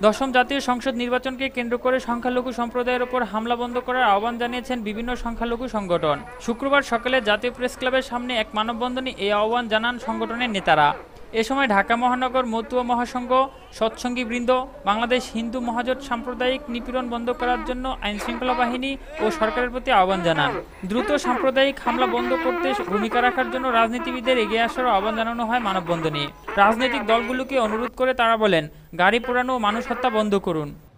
দশম জাতীয় সংসদ নির্বাচনকে কেন্দ্র করে সংখ্যালঘু সম্প্রদায়ের ওপর হামলা বন্ধ করার আহ্বান জানিয়েছেন বিভিন্ন সংখ্যালঘু সংগঠন। শুক্রবার সকালে জাতীয় প্রেস ক্লাবের সামনে এক মানববন্ধনে এই আহ্বান জানান সংগঠনের নেতারা। এ সময় ঢাকা মহানগর মতুয়া মহাসংঘ, সৎসঙ্গীবৃন্দ, বাংলাদেশ হিন্দু মহাজোট সাম্প্রদায়িক নিপীড়ন বন্ধ করার জন্য আইনশৃঙ্খলা বাহিনী ও সরকারের প্রতি আহ্বান জানান। দ্রুত সাম্প্রদায়িক হামলা বন্ধ করতে ভূমিকা রাখার জন্য রাজনীতিবিদদের এগিয়ে আসারও আহ্বান জানানো হয় মানববন্ধনে। রাজনৈতিক দলগুলোকে অনুরোধ করে তারা বলেন, গাড়ি পোড়ানো ও মানুষ হত্যা বন্ধ করুন।